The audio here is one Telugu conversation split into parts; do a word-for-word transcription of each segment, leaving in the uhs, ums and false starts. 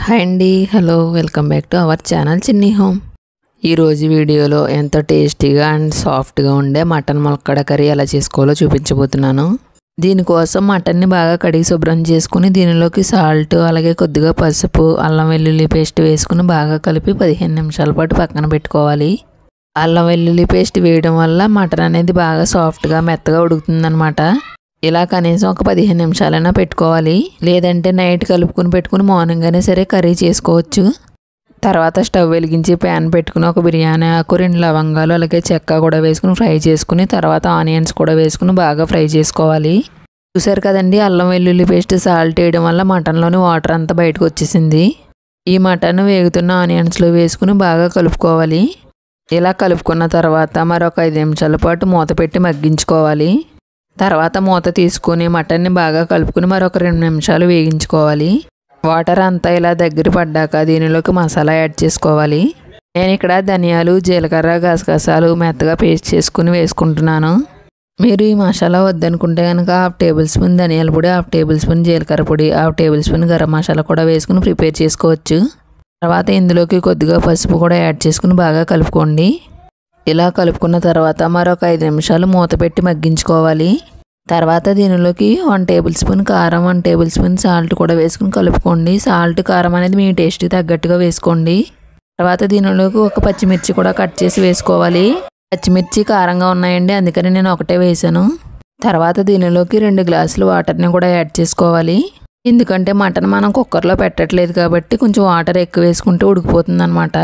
హాయ్ అండి, hello, welcome back to our channel Chinni home. ఈరోజు వీడియోలో ఎంతో టేస్టీగా అండ్ సాఫ్ట్గా ఉండే మటన్ ములక్కాడ కర్రీ ఎలా చేసుకోవాలో చూపించబోతున్నాను. దీనికోసం మటన్ని బాగా కడిగి శుభ్రం చేసుకుని దీనిలోకి సాల్ట్, అలాగే కొద్దిగా పసుపు, అల్లం వెల్లుల్లి పేస్ట్ వేసుకుని బాగా కలిపి పదిహేను నిమిషాల పాటు పక్కన పెట్టుకోవాలి. అల్లం వెల్లుల్లి పేస్ట్ వేయడం వల్ల మటన్ అనేది బాగా సాఫ్ట్గా మెత్తగా ఉడుకుతుందన్నమాట. ఇలా కనీసం ఒక పదిహేను నిమిషాలైనా పెట్టుకోవాలి. లేదంటే నైట్ కలుపుకుని పెట్టుకుని మార్నింగ్ అయినా సరే కర్రీ చేసుకోవచ్చు. తర్వాత స్టవ్ వెలిగించి ప్యాన్ పెట్టుకుని ఒక బిర్యానీ ఆకు, రెండు లవంగాలు, అలాగే చెక్క కూడా వేసుకుని ఫ్రై చేసుకుని తర్వాత ఆనియన్స్ కూడా వేసుకుని బాగా ఫ్రై చేసుకోవాలి. చూసారు కదండి, అల్లం వెల్లుల్లి పేస్ట్, సాల్ట్ వేయడం వల్ల మటన్లోని వాటర్ అంతా బయటకు వచ్చేసింది. ఈ మటన్ వేగుతున్న ఆనియన్స్లో వేసుకుని బాగా కలుపుకోవాలి. ఇలా కలుపుకున్న తర్వాత మరొక ఐదు నిమిషాల పాటు మూత పెట్టి మగ్గించుకోవాలి. తర్వాత మూత తీసుకుని మటన్ని బాగా కలుపుకుని మరొక రెండు నిమిషాలు వేగించుకోవాలి. వాటర్ అంతా ఇలా దగ్గర పడ్డాక దీనిలోకి మసాలా యాడ్ చేసుకోవాలి. నేను ఇక్కడ ధనియాలు, జీలకర్ర, గసగసాలు మెత్తగా పేస్ట్ చేసుకుని వేసుకుంటున్నాను. మీరు ఈ మసాలా వద్దనుకుంటే కనుక హాఫ్ టేబుల్ స్పూన్ ధనియాల పొడి, హాఫ్ టేబుల్ స్పూన్ జీలకర్ర పొడి, half tablespoon garam masala కూడా వేసుకుని ప్రిపేర్ చేసుకోవచ్చు. తర్వాత ఇందులోకి కొద్దిగా పసుపు కూడా యాడ్ చేసుకుని బాగా కలుపుకోండి. ఇలా కలుపుకున్న తర్వాత మరొక ఐదు నిమిషాలు మూత పెట్టి మగ్గించుకోవాలి. తర్వాత దీనిలోకి వన్ టేబుల్ స్పూన్ కారం, వన్ టేబుల్ స్పూన్ సాల్ట్ కూడా వేసుకుని కలుపుకోండి. సాల్ట్, కారం అనేది మీ టేస్ట్కి తగ్గట్టుగా వేసుకోండి. తర్వాత దీనిలోకి ఒక పచ్చిమిర్చి కూడా కట్ చేసి వేసుకోవాలి. పచ్చిమిర్చి కారంగా ఉన్నాయండి, అందుకని నేను ఒకటే వేసాను. తర్వాత దీనిలోకి రెండు గ్లాసులు వాటర్ని కూడా యాడ్ చేసుకోవాలి. ఎందుకంటే మటన్ మనం కుక్కర్లో పెట్టట్లేదు కాబట్టి కొంచెం వాటర్ ఎక్కువ వేసుకుంటే ఉడికిపోతుంది అన్నమాట.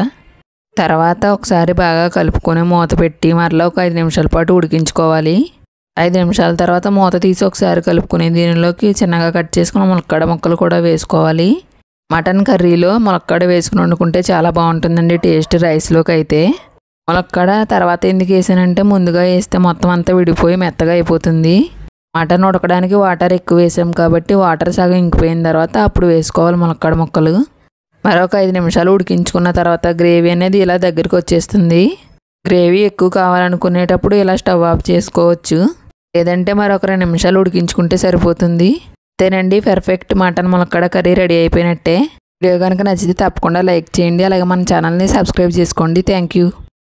తర్వాత ఒకసారి బాగా కలుపుకొని మూత పెట్టి మరలా ఒక ఐదు నిమిషాల పాటు ఉడికించుకోవాలి. ఐదు నిమిషాల తర్వాత మూత తీసి ఒకసారి కలుపుకుని దీనిలోకి చిన్నగా కట్ చేసుకుని ములక్కాడ ముక్కలు కూడా వేసుకోవాలి. మటన్ కర్రీలో ములక్కాడ వేసుకుని వండుకుంటే చాలా బాగుంటుందండి టేస్ట్ రైస్లోకి అయితే. ములక్కాడ తర్వాత ఎందుకు వేసానంటే ముందుగా వేస్తే మొత్తం అంతా విడిపోయి మెత్తగా అయిపోతుంది. మటన్ ఉడకడానికి వాటర్ ఎక్కువ వేసాం కాబట్టి వాటర్ సగం ఇంకిపోయిన తర్వాత అప్పుడు వేసుకోవాలి ములక్కాడ ముక్కలు. మరొక ఐదు నిమిషాలు ఉడికించుకున్న తర్వాత గ్రేవీ అనేది ఇలా దగ్గరికి వచ్చేస్తుంది. గ్రేవీ ఎక్కువ కావాలనుకునేటప్పుడు ఇలా స్టవ్ ఆఫ్ చేసుకోవచ్చు. లేదంటే మరొక రెండు నిమిషాలు ఉడికించుకుంటే సరిపోతుంది. అంతేనండి, పర్ఫెక్ట్ మటన్ ములక్కాడ కర్రీ రెడీ అయిపోయినట్టే. వీడియో కనుక నచ్చితే తప్పకుండా లైక్ చేయండి. అలాగే మన ఛానల్ని సబ్స్క్రైబ్ చేసుకోండి. Thank you.